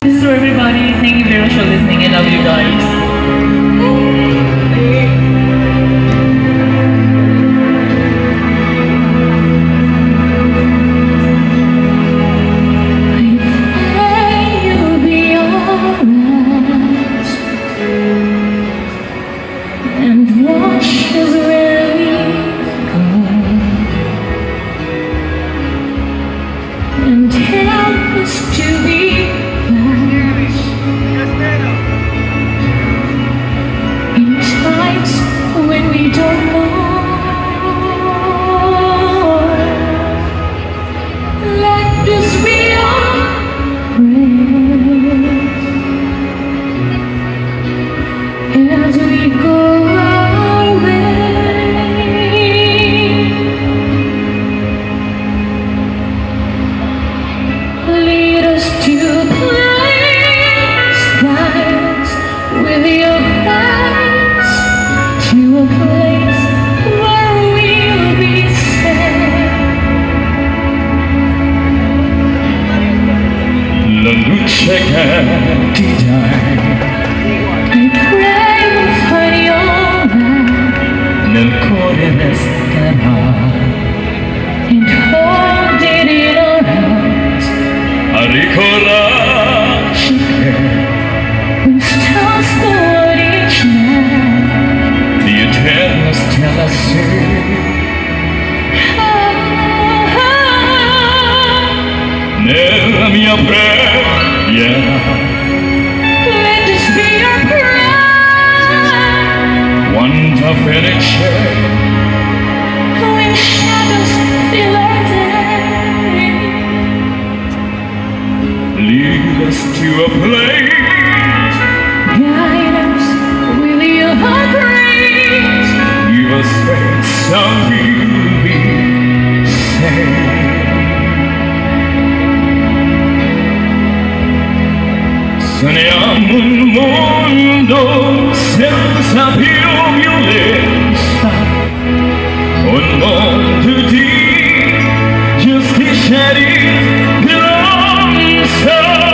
This is for everybody. Thank you very much for listening. I love you guys. Watch as where we go, and help us to be fast in times when we don't know. Let this be our prayer as we go. Lead us to a place, guide us with your hands, to a place where we'll be safe. La luce quotidiana, I pray we'll find your man nel cuore resterà, and hold it in our hands. a ricordarci che when stars toward each night, the eterna stella sei. Nella mia preghiera, let this be our prayer. quanta fede c'è, When shadows fill our day, lead us to a place, guide us with your grace. give us faith so we'll be saved. Saniamo un mondo senza più violenza, un mondo di giustizia e di speranza.